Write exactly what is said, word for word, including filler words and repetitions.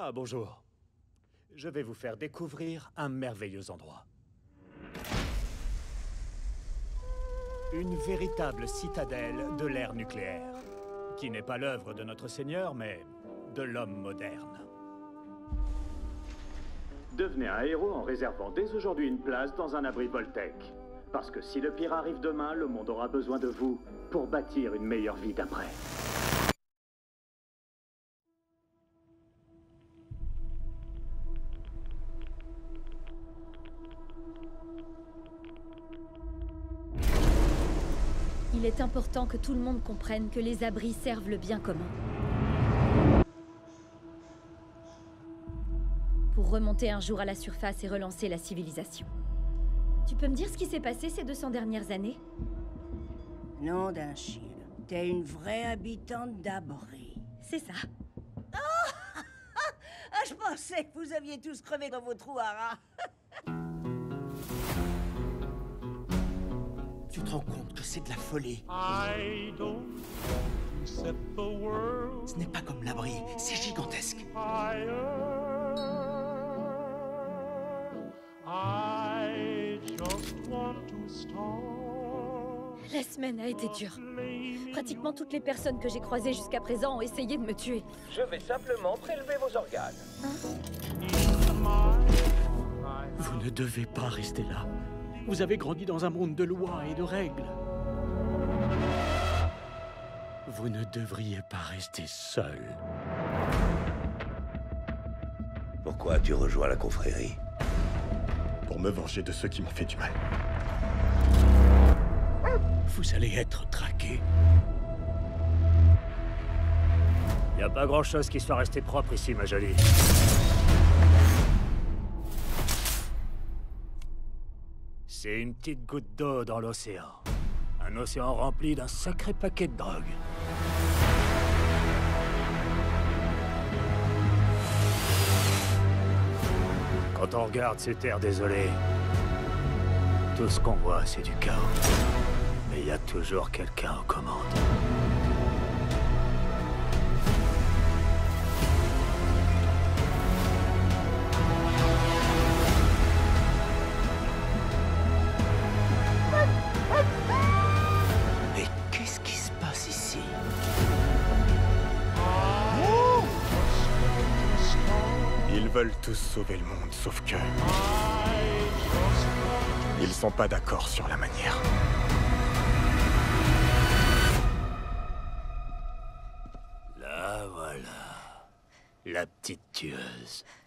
Ah, bonjour. Je vais vous faire découvrir un merveilleux endroit. Une véritable citadelle de l'ère nucléaire, qui n'est pas l'œuvre de notre Seigneur, mais de l'homme moderne. Devenez un héros en réservant dès aujourd'hui une place dans un abri Voltec. Parce que si le pire arrive demain, le monde aura besoin de vous pour bâtir une meilleure vie d'après. Il est important que tout le monde comprenne que les abris servent le bien commun. Pour remonter un jour à la surface et relancer la civilisation. Tu peux me dire ce qui s'est passé ces deux cents dernières années? Nom d'un chien. T'es une vraie habitante d'abri. C'est ça. Oh ah, je pensais que vous aviez tous crevé dans vos trous à rats. Tu te rends compte que c'est de la folie? I don't set the world Ce n'est pas comme l'abri, c'est gigantesque. higher. I just want to start. La semaine a été dure. Pratiquement toutes les personnes que j'ai croisées jusqu'à présent ont essayé de me tuer. Je vais simplement prélever vos organes. Vous ne devez pas rester là. Vous avez grandi dans un monde de lois et de règles. Vous ne devriez pas rester seul. Pourquoi tu rejoins la confrérie? Pour me venger de ceux qui m'ont fait du mal. Vous allez être traqués. Y a pas grand-chose qui soit resté propre ici, ma jolie. C'est une petite goutte d'eau dans l'océan. Un océan rempli d'un sacré paquet de drogue. Quand on regarde ces terres désolées, tout ce qu'on voit, c'est du chaos. Mais il y a toujours quelqu'un aux commandes. Mais qu'est-ce qui se passe ici? Ils veulent tous sauver le monde, sauf que... Ils sont pas d'accord sur la manière. Là, voilà. La petite tueuse.